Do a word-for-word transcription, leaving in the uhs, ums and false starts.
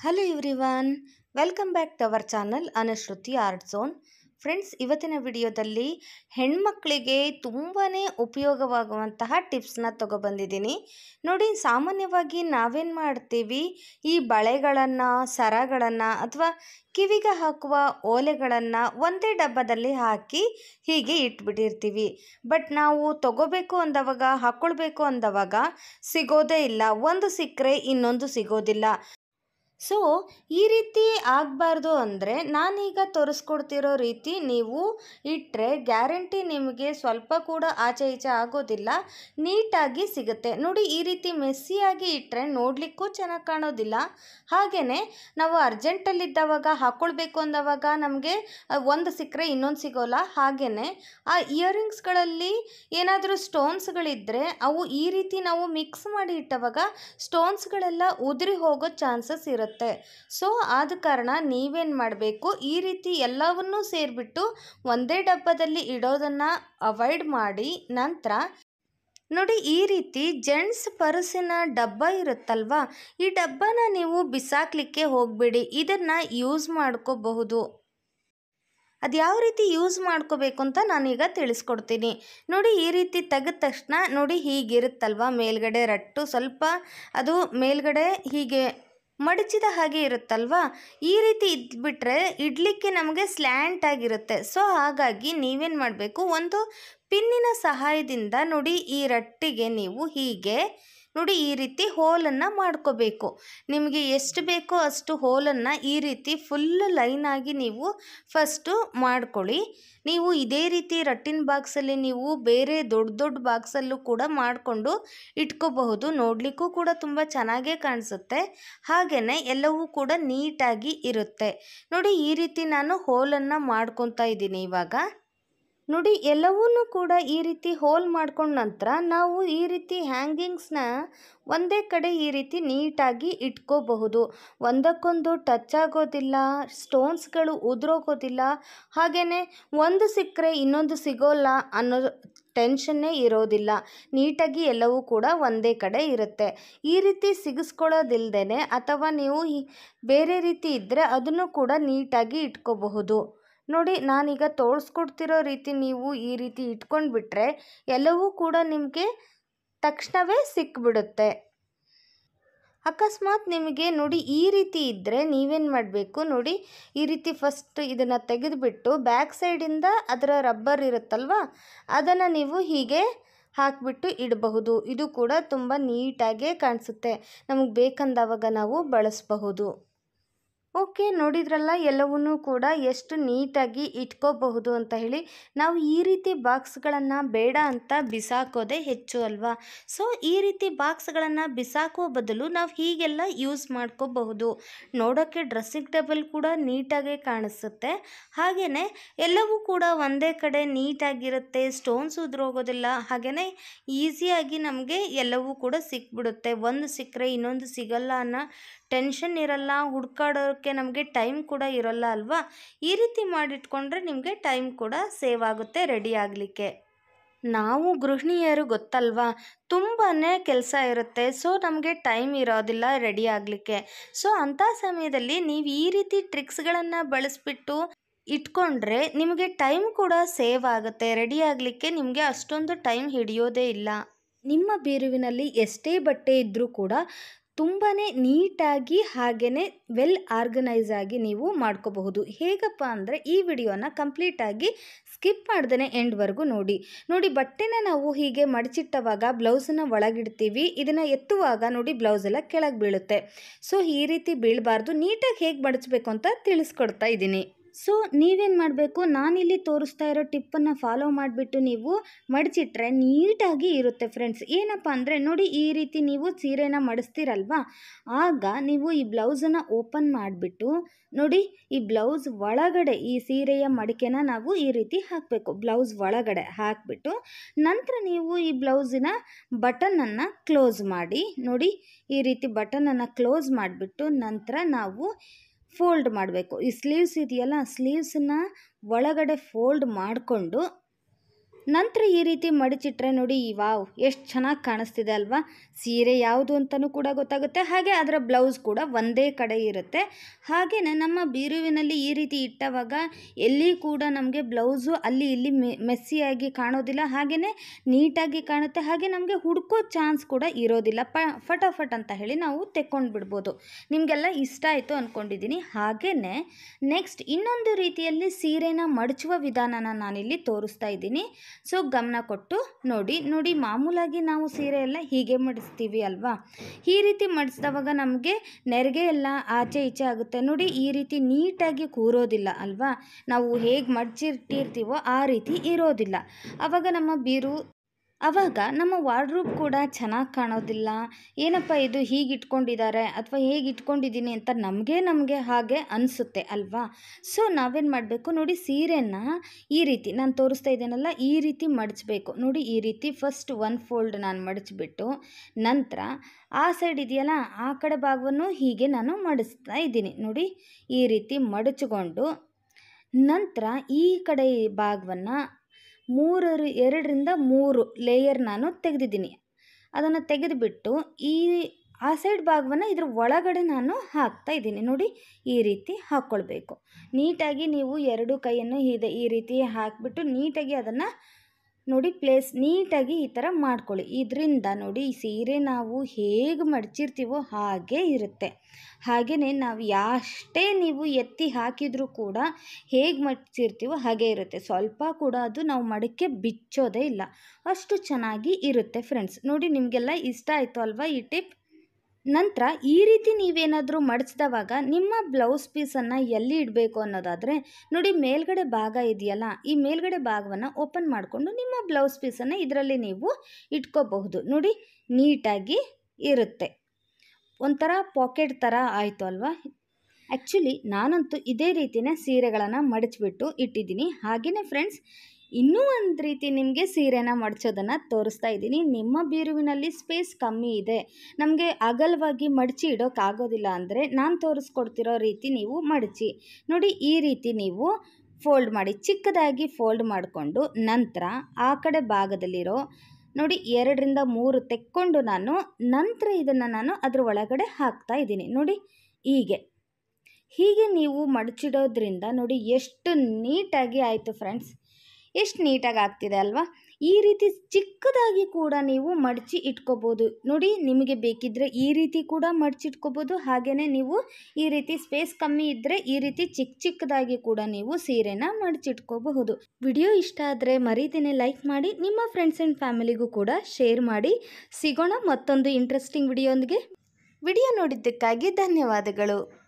Hello everyone, welcome back to our channel Anushruti art zone. Friends, ಇವತ್ತಿನ ವಿಡಿಯೋದಲ್ಲಿ ಹೆಣ್ಮಕ್ಳಿಗೆ ತುಂಬಾ ಉಪಯೋಗವಾಗುವಂತಹ ಟಿಪ್ಸ್ನ ತೊಗೊಬಂದಿದ್ದೀನಿ. ನೋಡಿ, ಸಾಮಾನ್ಯವಾಗಿ ನಾವೇನು ಮಾಡ್ತೀವಿ, ಈ ಬಳೆಗಳನ್ನು, ಸರಗಳನ್ನು ಅಥವಾ ಕಿವಿಗೆ ಹಾಕುವ ಓಲೆಗಳನ್ನು ಒಂದೇ ಡಬ್ಬದಲ್ಲಿ ಹಾಕಿ ಹೀಗೆ ಇಟ್ಬಿಟ್ಟಿರ್ತೀವಿ. ಬಟ್ ನಾವು ತಗೋಬೇಕು ಅಂದವಾಗ, ಹಾಕ್ಕೊಳ್ಬೇಕು ಅಂದವಾಗ ಸಿಗೋದೇ ಇಲ್ಲ. ಒಂದು ಸಿಕ್ಕರೆ ಇನ್ನೊಂದು ಸಿಗೋದಿಲ್ಲ. ಸೊ ಈ ರೀತಿ ಆಗಬಾರ್ದು ಅಂದರೆ ನಾನೀಗ ತೋರಿಸ್ಕೊಡ್ತಿರೋ ರೀತಿ ನೀವು ಇಟ್ಟರೆ ಗ್ಯಾರಂಟಿ ನಿಮಗೆ ಸ್ವಲ್ಪ ಕೂಡ ಆಚೆ ಈಚೆ ಆಗೋದಿಲ್ಲ, ನೀಟಾಗಿ ಸಿಗುತ್ತೆ. ನೋಡಿ, ಈ ರೀತಿ ಮೆಸ್ಸಿಯಾಗಿ ಇಟ್ಟರೆ ನೋಡಲಿಕ್ಕೂ ಚೆನ್ನಾಗಿ ಕಾಣೋದಿಲ್ಲ. ಹಾಗೆಯೇ ನಾವು ಅರ್ಜೆಂಟಲ್ಲಿದ್ದವಾಗ ಹಾಕ್ಕೊಳ್ಬೇಕು ಅಂದವಾಗ ನಮಗೆ ಒಂದು ಸಿಕ್ಕರೆ ಇನ್ನೊಂದು ಸಿಗೋಲ್ಲ. ಹಾಗೆಯೇ ಆ ಇಯರಿಂಗ್ಸ್ಗಳಲ್ಲಿ ಏನಾದರೂ ಸ್ಟೋನ್ಸ್ಗಳಿದ್ದರೆ ಅವು ಈ ರೀತಿ ನಾವು ಮಿಕ್ಸ್ ಮಾಡಿ ಇಟ್ಟವಾಗ ಸ್ಟೋನ್ಸ್ಗಳೆಲ್ಲ ಉದುರಿ ಹೋಗೋ ಚಾನ್ಸಸ್ ಇರುತ್ತೆ. ಸೊ ಆದ ಕಾರಣ ನೀವೇನು ಮಾಡಬೇಕು, ಈ ರೀತಿ ಎಲ್ಲವನ್ನೂ ಸೇರಿಬಿಟ್ಟು ಒಂದೇ ಡಬ್ಬದಲ್ಲಿ ಇಡೋದನ್ನು ಅವಾಯ್ಡ್ ಮಾಡಿ. ನಂತರ ನೋಡಿ, ಈ ರೀತಿ ಜೆಂಟ್ಸ್ ಪರ್ಸಿನ ಡಬ್ಬ ಇರುತ್ತಲ್ವಾ, ಈ ಡಬ್ಬನ ನೀವು ಬಿಸಾಕಲಿಕ್ಕೆ ಹೋಗಬೇಡಿ. ಇದನ್ನು ಯೂಸ್ ಮಾಡ್ಕೋಬಹುದು. ಅದು ಯಾವ ರೀತಿ ಯೂಸ್ ಮಾಡ್ಕೋಬೇಕು ಅಂತ ನಾನೀಗ ತಿಳಿಸ್ಕೊಡ್ತೀನಿ. ನೋಡಿ, ಈ ರೀತಿ ತೆಗೆದ ತಕ್ಷಣ ನೋಡಿ ಹೀಗಿರುತ್ತಲ್ವ, ಮೇಲ್ಗಡೆ ರಟ್ಟು ಸ್ವಲ್ಪ ಅದು ಮೇಲ್ಗಡೆ ಹೀಗೆ ಮಡಚಿದ ಹಾಗೆ ಇರುತ್ತಲ್ವ, ಈ ರೀತಿ ಇದ್ಬಿಟ್ರೆ ಇಡಲಿಕ್ಕೆ ನಮಗೆ ಸ್ಲ್ಯಾಂಟ್ ಆಗಿರುತ್ತೆ. ಸೊ ಹಾಗಾಗಿ ನೀವೇನು ಮಾಡಬೇಕು, ಒಂದು ಪಿನ್ನಿನ ಸಹಾಯದಿಂದ ನೋಡಿ ಈ ರಟ್ಟಿಗೆ ನೀವು ಹೀಗೆ ನೋಡಿ ಈ ರೀತಿ ಹೋಲನ್ನು ಮಾಡ್ಕೋಬೇಕು. ನಿಮಗೆ ಎಷ್ಟು ಬೇಕೋ ಅಷ್ಟು ಹೋಲನ್ನು ಈ ರೀತಿ ಫುಲ್ ಲೈನಾಗಿ ನೀವು ಫಸ್ಟು ಮಾಡ್ಕೊಳ್ಳಿ. ನೀವು ಇದೇ ರೀತಿ ರಟ್ಟಿನ ಬಾಕ್ಸಲ್ಲಿ ನೀವು ಬೇರೆ ದೊಡ್ಡ ದೊಡ್ಡ ಬಾಕ್ಸಲ್ಲೂ ಕೂಡ ಮಾಡಿಕೊಂಡು ಇಟ್ಕೋಬಹುದು. ನೋಡಲಿಕ್ಕೂ ಕೂಡ ತುಂಬ ಚೆನ್ನಾಗೇ ಕಾಣಿಸುತ್ತೆ. ಹಾಗೆಯೇ ಎಲ್ಲವೂ ಕೂಡ ನೀಟಾಗಿ ಇರುತ್ತೆ. ನೋಡಿ, ಈ ರೀತಿ ನಾನು ಹೋಲನ್ನು ಮಾಡ್ಕೊತಾ ಇದ್ದೀನಿ. ಇವಾಗ ನೋಡಿ, ಎಲ್ಲವನ್ನೂ ಕೂಡ ಈ ರೀತಿ ಹೋಲ್ ಮಾಡ್ಕೊಂಡ ನಂತರ ನಾವು ಈ ರೀತಿ ಹ್ಯಾಂಗಿಂಗ್ಸ್ನ ಒಂದೇ ಕಡೆ ಈ ರೀತಿ ನೀಟಾಗಿ ಇಟ್ಕೋಬಹುದು. ಒಂದಕ್ಕೊಂದು ಟಚ್ ಆಗೋದಿಲ್ಲ, ಸ್ಟೋನ್ಸ್ಗಳು ಉದುರೋಗೋದಿಲ್ಲ. ಹಾಗೆಯೇ ಒಂದು ಸಿಕ್ಕರೆ ಇನ್ನೊಂದು ಸಿಗೋಲ್ಲ ಅನ್ನೋ ಟೆನ್ಷನ್ನೇ ಇರೋದಿಲ್ಲ. ನೀಟಾಗಿ ಎಲ್ಲವೂ ಕೂಡ ಒಂದೇ ಕಡೆ ಇರುತ್ತೆ. ಈ ರೀತಿ ಸಿಗಿಸ್ಕೊಳ್ಳೋದಿಲ್ಲದೇ ಅಥವಾ ನೀವು ಬೇರೆ ರೀತಿ ಇದ್ದರೆ ಅದನ್ನು ಕೂಡ ನೀಟಾಗಿ ಇಟ್ಕೋಬಹುದು. ನೋಡಿ, ನಾನೀಗ ತೋರಿಸ್ಕೊಡ್ತಿರೋ ರೀತಿ ನೀವು ಈ ರೀತಿ ಇಟ್ಕೊಂಡು ಬಿಟ್ಟರೆ ಎಲ್ಲವೂ ಕೂಡ ನಿಮಗೆ ತಕ್ಷಣವೇ ಸಿಕ್ಬಿಡುತ್ತೆ. ಅಕಸ್ಮಾತ್ ನಿಮಗೆ ನೋಡಿ ಈ ರೀತಿ ಇದ್ದರೆ ನೀವೇನು ಮಾಡಬೇಕು, ನೋಡಿ ಈ ರೀತಿ ಫಸ್ಟ್ ಇದನ್ನು ತೆಗೆದುಬಿಟ್ಟು ಬ್ಯಾಕ್ ಸೈಡಿಂದ ಅದರ ರಬ್ಬರ್ ಇರುತ್ತಲ್ವ, ಅದನ್ನು ನೀವು ಹೀಗೆ ಹಾಕಿಬಿಟ್ಟು ಇಡಬಹುದು. ಇದು ಕೂಡ ತುಂಬ ನೀಟಾಗೇ ಕಾಣಿಸುತ್ತೆ. ನಮಗೆ ಬೇಕಂದವಾಗ ನಾವು ಬಳಸಬಹುದು. ಓಕೆ, ನೋಡಿದ್ರಲ್ಲ ಎಲ್ಲವನ್ನೂ ಕೂಡ ಎಷ್ಟು ನೀಟಾಗಿ ಇಟ್ಕೋಬಹುದು ಅಂತ ಹೇಳಿ. ನಾವು ಈ ರೀತಿ ಬಾಕ್ಸ್ಗಳನ್ನು ಬೇಡ ಅಂತ ಬಿಸಾಕೋದೇ ಹೆಚ್ಚು ಅಲ್ವಾ. ಸೊ ಈ ರೀತಿ ಬಾಕ್ಸ್ಗಳನ್ನು ಬಿಸಾಕೋ ಬದಲು ನಾವು ಹೀಗೆಲ್ಲ ಯೂಸ್ ಮಾಡ್ಕೋಬಹುದು. ನೋಡೋಕ್ಕೆ ಡ್ರೆಸ್ಸಿಂಗ್ ಟೇಬಲ್ ಕೂಡ ನೀಟಾಗಿ ಕಾಣಿಸುತ್ತೆ. ಹಾಗೆಯೇ ಎಲ್ಲವೂ ಕೂಡ ಒಂದೇ ಕಡೆ ನೀಟಾಗಿರುತ್ತೆ, ಸ್ಟೋನ್ಸ್ ಉದುರೋಗೋದಿಲ್ಲ. ಹಾಗೆಯೇ ಈಸಿಯಾಗಿ ನಮಗೆ ಎಲ್ಲವೂ ಕೂಡ ಸಿಕ್ಬಿಡುತ್ತೆ. ಒಂದು ಸಿಕ್ಕರೆ ಇನ್ನೊಂದು ಸಿಗಲ್ಲ ಅನ್ನೋ ಟೆನ್ಷನ್ ಇರಲ್ಲ, ಹುಡ್ಕಾಡೋಕ್ಕೆ ನಮಗೆ ಟೈಮ್ ಕೂಡ ಇರೋಲ್ಲ ಅಲ್ವಾ. ಈ ರೀತಿ ಮಾಡಿಟ್ಕೊಂಡ್ರೆ ನಿಮಗೆ ಟೈಮ್ ಕೂಡ ಸೇವ್ ಆಗುತ್ತೆ ರೆಡಿ ಆಗಲಿಕ್ಕೆ. ನಾವು ಗೃಹಿಣಿಯರು ಗೊತ್ತಲ್ವಾ, ತುಂಬಾ ಕೆಲಸ ಇರುತ್ತೆ. ಸೊ ನಮಗೆ ಟೈಮ್ ಇರೋದಿಲ್ಲ ರೆಡಿ ಆಗಲಿಕ್ಕೆ. ಸೊ ಅಂಥ ಸಮಯದಲ್ಲಿ ನೀವು ಈ ರೀತಿ ಟ್ರಿಕ್ಸ್ಗಳನ್ನು ಬಳಸಿಬಿಟ್ಟು ಇಟ್ಕೊಂಡ್ರೆ ನಿಮಗೆ ಟೈಮ್ ಕೂಡ ಸೇವ್ ಆಗುತ್ತೆ. ರೆಡಿ ಆಗಲಿಕ್ಕೆ ನಿಮಗೆ ಅಷ್ಟೊಂದು ಟೈಮ್ ಹಿಡಿಯೋದೇ ಇಲ್ಲ. ನಿಮ್ಮ ಬೀರುವಿನಲ್ಲಿ ಎಷ್ಟೇ ಬಟ್ಟೆ ಇದ್ದರೂ ಕೂಡ ತುಂಬಾ ನೀಟಾಗಿ ಹಾಗೆಯೇ ವೆಲ್ ಆರ್ಗನೈಸ್ ಆಗಿ ನೀವು ಮಾಡ್ಕೋಬಹುದು. ಹೇಗಪ್ಪ ಅಂದರೆ ಈ ವಿಡಿಯೋನ ಕಂಪ್ಲೀಟಾಗಿ ಸ್ಕಿಪ್ ಮಾಡ್ದೇ ಎಂಡ್ವರೆಗೂ ನೋಡಿ. ನೋಡಿ, ಬಟ್ಟೆನ ನಾವು ಹೀಗೆ ಮಡಚಿಟ್ಟವಾಗ ಬ್ಲೌಸನ್ನು ಒಳಗಿಡ್ತೀವಿ. ಇದನ್ನು ಎತ್ತುವಾಗ ನೋಡಿ ಬ್ಲೌಸೆಲ್ಲ ಕೆಳಗೆ ಬೀಳುತ್ತೆ. ಸೊ ಈ ರೀತಿ ಬೀಳಬಾರ್ದು. ನೀಟಾಗಿ ಹೇಗೆ ಮಡಚಬೇಕು ಅಂತ ತಿಳಿಸ್ಕೊಡ್ತಾ ಇದ್ದೀನಿ. ಸೊ ನೀವೇನು ಮಾಡಬೇಕು, ನಾನಿಲ್ಲಿ ತೋರಿಸ್ತಾ ಇರೋ ಟಿಪ್ಪನ್ನು ಫಾಲೋ ಮಾಡಿಬಿಟ್ಟು ನೀವು ಮಡಚಿಟ್ರೆ ನೀಟಾಗಿ ಇರುತ್ತೆ ಫ್ರೆಂಡ್ಸ್. ಏನಪ್ಪ ಅಂದರೆ ನೋಡಿ, ಈ ರೀತಿ ನೀವು ಸೀರೆನ ಮಡಿಸ್ತೀರಲ್ವ, ಆಗ ನೀವು ಈ ಬ್ಲೌಸನ್ನು ಓಪನ್ ಮಾಡಿಬಿಟ್ಟು ನೋಡಿ ಈ ಬ್ಲೌಸ್ ಒಳಗಡೆ ಈ ಸೀರೆಯ ಮಡಿಕೆನ ನಾವು ಈ ರೀತಿ ಹಾಕಬೇಕು. ಬ್ಲೌಸ್ ಒಳಗಡೆ ಹಾಕಿಬಿಟ್ಟು ನಂತರ ನೀವು ಈ ಬ್ಲೌಸಿನ ಬಟನನ್ನು ಕ್ಲೋಸ್ ಮಾಡಿ. ನೋಡಿ ಈ ರೀತಿ ಬಟನನ್ನು ಕ್ಲೋಸ್ ಮಾಡಿಬಿಟ್ಟು ನಂತರ ನಾವು ಫೋಲ್ಡ್ ಮಾಡಬೇಕು. ಈ ಸ್ಲೀವ್ಸ್ ಇದೆಯಲ್ಲ, ಸ್ಲೀವ್ಸನ್ನು ಒಳಗಡೆ ಫೋಲ್ಡ್ ಮಾಡಿಕೊಂಡು ನಂತರ ಈ ರೀತಿ ಮಡಚಿಟ್ರೆ ನೋಡಿ ವಾವ್ ಎಷ್ಟು ಚೆನ್ನಾಗಿ ಕಾಣಿಸ್ತಿದೆ ಅಲ್ವಾ. ಸೀರೆ ಯಾವುದು ಅಂತಲೂ ಕೂಡ ಗೊತ್ತಾಗುತ್ತೆ, ಹಾಗೆ ಅದರ ಬ್ಲೌಸ್ ಕೂಡ ಒಂದೇ ಕಡೆ ಇರುತ್ತೆ. ಹಾಗೆಯೇ ನಮ್ಮ ಬೀರುವಿನಲ್ಲಿ ಈ ರೀತಿ ಇಟ್ಟವಾಗ ಎಲ್ಲಿ ಕೂಡ ನಮಗೆ ಬ್ಲೌಸು ಅಲ್ಲಿ ಇಲ್ಲಿ ಮೆಸ್ಸಿಯಾಗಿ ಕಾಣೋದಿಲ್ಲ, ಹಾಗೆಯೇ ನೀಟಾಗಿ ಕಾಣುತ್ತೆ. ಹಾಗೆ ನಮಗೆ ಹುಡ್ಕೋ ಚಾನ್ಸ್ ಕೂಡ ಇರೋದಿಲ್ಲ. ಪ ಫಟಾಫಟ್ ಅಂತ ಹೇಳಿ ನಾವು ತೆಕ್ಕೊಂಡು ಬಿಡ್ಬೋದು. ನಿಮಗೆಲ್ಲ ಇಷ್ಟ ಆಯಿತು ಅಂದ್ಕೊಂಡಿದ್ದೀನಿ. ಹಾಗೆಯೇ ನೆಕ್ಸ್ಟ್ ಇನ್ನೊಂದು ರೀತಿಯಲ್ಲಿ ಸೀರೆನ ಮಡಚುವ ವಿಧಾನನ ನಾನಿಲ್ಲಿ ತೋರಿಸ್ತಾ ಇದ್ದೀನಿ. ಸೊ ಗಮನ ಕೊಟ್ಟು ನೋಡಿ ನೋಡಿ ಮಾಮೂಲಾಗಿ ನಾವು ಸೀರೆ ಎಲ್ಲ ಹೀಗೆ ಮಡಿಸ್ತೀವಿ ಅಲ್ವಾ. ಈ ರೀತಿ ಮಡಿಸಿದವಾಗ ನಮಗೆ ನೆರಿಗೆ ಎಲ್ಲ ಆಚೆ ಈಚೆ ಆಗುತ್ತೆ ನೋಡಿ. ಈ ರೀತಿ ನೀಟಾಗಿ ಕೂರೋದಿಲ್ಲ ಅಲ್ವಾ. ನಾವು ಹೇಗೆ ಮಡಚಿಟ್ಟಿರ್ತೀವೋ ಆ ರೀತಿ ಇರೋದಿಲ್ಲ. ಆವಾಗ ನಮ್ಮ ಬೀರು ಆವಾಗ ನಮ್ಮ ವಾರ್ಡ್ರೋಬ್ ಕೂಡ ಚೆನ್ನಾಗಿ ಕಾಣೋದಿಲ್ಲ. ಏನಪ್ಪ ಇದು ಹೀಗೆ ಇಟ್ಕೊಂಡಿದ್ದಾರೆ ಅಥವಾ ಹೇಗೆ ಇಟ್ಕೊಂಡಿದ್ದೀನಿ ಅಂತ ನಮಗೆ ನಮಗೆ ಹಾಗೆ ಅನಿಸುತ್ತೆ ಅಲ್ವಾ. ಸೊ ನಾವೇನು ಮಾಡಬೇಕು ನೋಡಿ, ಸೀರೆನ ಈ ರೀತಿ ನಾನು ತೋರಿಸ್ತಾ ಇದ್ದೀನಲ್ಲ ಈ ರೀತಿ ಮಡಚಬೇಕು ನೋಡಿ. ಈ ರೀತಿ ಫಸ್ಟ್ ಒನ್ ಫೋಲ್ಡ್ ನಾನು ಮಡಚಿಬಿಟ್ಟು ನಂತರ ಆ ಸೈಡ್ ಇದೆಯಲ್ಲ ಆ ಕಡೆ ಭಾಗವನ್ನು ಹೀಗೆ ನಾನು ಮಡಿಸ್ತಾ ಇದ್ದೀನಿ ನೋಡಿ. ಈ ರೀತಿ ಮಡಚಿಕೊಂಡು ನಂತರ ಈ ಕಡೆ ಭಾಗವನ್ನು ಮೂರರು ಎರಡರಿಂದ ಮೂರು ಲೇಯರ್ ನಾನು ತೆಗೆದಿದ್ದೀನಿ. ಅದನ್ನು ತೆಗೆದುಬಿಟ್ಟು ಈ ಆ ಸೈಡ್ ಭಾಗವನ್ನು ಇದ್ರ ಒಳಗಡೆ ನಾನು ಹಾಕ್ತಾ ಇದ್ದೀನಿ ನೋಡಿ. ಈ ರೀತಿ ಹಾಕ್ಕೊಳ್ಬೇಕು. ನೀಟಾಗಿ ನೀವು ಎರಡು ಕೈಯನ್ನು ಇದೆ ಈ ರೀತಿ ಹಾಕಿಬಿಟ್ಟು ನೀಟಾಗಿ ಅದನ್ನು ನೋಡಿ ಪ್ಲೇಸ್ ನೀಟಾಗಿ ಈ ಥರ ಮಾಡ್ಕೊಳ್ಳಿ. ಇದರಿಂದ ನೋಡಿ ಈ ಸೀರೆ ನಾವು ಹೇಗೆ ಮಡಚಿರ್ತೀವೋ ಹಾಗೇ ಇರುತ್ತೆ. ಹಾಗೆಯೇ ನಾವು ಯಾಷ್ಟೇ ನೀವು ಎತ್ತಿ ಹಾಕಿದರೂ ಕೂಡ ಹೇಗೆ ಮಡಚಿರ್ತೀವೋ ಹಾಗೇ ಇರುತ್ತೆ. ಸ್ವಲ್ಪ ಕೂಡ ಅದು ನಾವು ಮಡಕೆ ಬಿಚ್ಚೋದೇ ಇಲ್ಲ, ಅಷ್ಟು ಚೆನ್ನಾಗಿ ಇರುತ್ತೆ ಫ್ರೆಂಡ್ಸ್. ನೋಡಿ ನಿಮಗೆಲ್ಲ ಇಷ್ಟ ಆಯಿತು ಅಲ್ವಾ ಈ ಟಿಪ್. ನಂತರ ಈ ರೀತಿ ನೀವೇನಾದರೂ ಮಡಚಿದವಾಗ ನಿಮ್ಮ ಬ್ಲೌಸ್ ಪೀಸನ್ನು ಎಲ್ಲಿ ಇಡಬೇಕು ಅನ್ನೋದಾದರೆ ನೋಡಿ, ಮೇಲ್ಗಡೆ ಭಾಗ ಇದೆಯಲ್ಲ ಈ ಮೇಲ್ಗಡೆ ಭಾಗವನ್ನು ಓಪನ್ ಮಾಡಿಕೊಂಡು ನಿಮ್ಮ ಬ್ಲೌಸ್ ಪೀಸನ್ನು ಇದರಲ್ಲಿ ನೀವು ಇಟ್ಕೋಬಹುದು ನೋಡಿ. ನೀಟಾಗಿ ಇರುತ್ತೆ, ಒಂಥರ ಪಾಕೆಟ್ ಥರ ಆಯಿತು ಅಲ್ವಾ. ಆ್ಯಕ್ಚುಲಿ ನಾನಂತೂ ಇದೇ ರೀತಿಯೇ ಸೀರೆಗಳನ್ನು ಮಡಚಿಬಿಟ್ಟು ಇಟ್ಟಿದ್ದೀನಿ. ಹಾಗೆಯೇ ಫ್ರೆಂಡ್ಸ್ ಇನ್ನೂ ಒಂದು ರೀತಿ ನಿಮಗೆ ಸೀರೆನ ಮಡಚೋದನ್ನು ತೋರಿಸ್ತಾ ಇದ್ದೀನಿ. ನಿಮ್ಮ ಬೀರುವಿನಲ್ಲಿ ಸ್ಪೇಸ್ ಕಮ್ಮಿ ಇದೆ, ನಮಗೆ ಅಗಲವಾಗಿ ಮಡಚಿ ಇಡೋಕ್ಕಾಗೋದಿಲ್ಲ ಅಂದರೆ ನಾನು ತೋರಿಸ್ಕೊಡ್ತಿರೋ ರೀತಿ ನೀವು ಮಡಚಿ ನೋಡಿ. ಈ ರೀತಿ ನೀವು ಫೋಲ್ಡ್ ಮಾಡಿ, ಚಿಕ್ಕದಾಗಿ ಫೋಲ್ಡ್ ಮಾಡಿಕೊಂಡು ನಂತರ ಆ ಕಡೆ ಭಾಗದಲ್ಲಿರೋ ನೋಡಿ ಎರಡರಿಂದ ಮೂರು ತೆಕ್ಕೊಂಡು ನಾನು ನಂತರ ಇದನ್ನು ನಾನು ಅದರ ಒಳಗಡೆ ಹಾಕ್ತಾ ಇದ್ದೀನಿ ನೋಡಿ. ಹೀಗೆ ಹೀಗೆ ನೀವು ಮಡಚಿಡೋದ್ರಿಂದ ನೋಡಿ ಎಷ್ಟು ನೀಟಾಗಿ ಆಯಿತು ಫ್ರೆಂಡ್ಸ್. ಎಷ್ಟು ನೀಟಾಗಿ ಆಗ್ತಿದೆ ಅಲ್ವಾ. ಈ ರೀತಿ ಚಿಕ್ಕದಾಗಿ ಕೂಡ ನೀವು ಮಡಚಿ ಇಟ್ಕೋಬೋದು ನೋಡಿ. ನಿಮಗೆ ಬೇಕಿದ್ದರೆ ಈ ರೀತಿ ಕೂಡ ಮಡಚಿಟ್ಕೋಬೋದು. ಹಾಗೆಯೇ ನೀವು ಈ ರೀತಿ ಸ್ಪೇಸ್ ಕಮ್ಮಿ ಇದ್ದರೆ ಈ ರೀತಿ ಚಿಕ್ಕ ಚಿಕ್ಕದಾಗಿ ಕೂಡ ನೀವು ಸೀರೆನ ಮಡಚಿಟ್ಕೋಬಹುದು. ವಿಡಿಯೋ ಇಷ್ಟ ಆದರೆ ಮರೀದೇನೆ ಲೈಕ್ ಮಾಡಿ, ನಿಮ್ಮ ಫ್ರೆಂಡ್ಸ್ ಆ್ಯಂಡ್ ಫ್ಯಾಮಿಲಿಗೂ ಕೂಡ ಶೇರ್ ಮಾಡಿ. ಸಿಗೋಣ ಮತ್ತೊಂದು ಇಂಟ್ರೆಸ್ಟಿಂಗ್ ವಿಡಿಯೋಂದಿಗೆ. ವಿಡಿಯೋ ನೋಡಿದ್ದಕ್ಕಾಗಿ ಧನ್ಯವಾದಗಳು.